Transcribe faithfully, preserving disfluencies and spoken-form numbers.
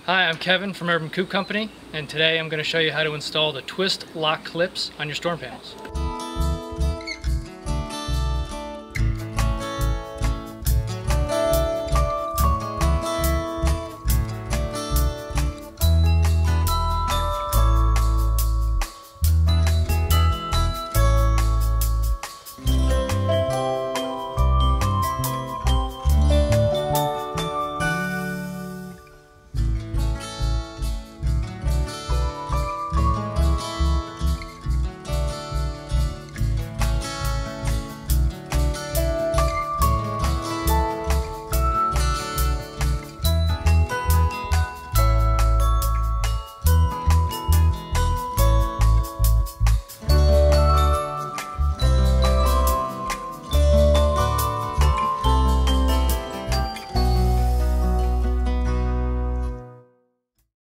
Hi, I'm Kevin from Urban Coop Company, and today I'm going to show you how to install the twist lock clips on your storm panels.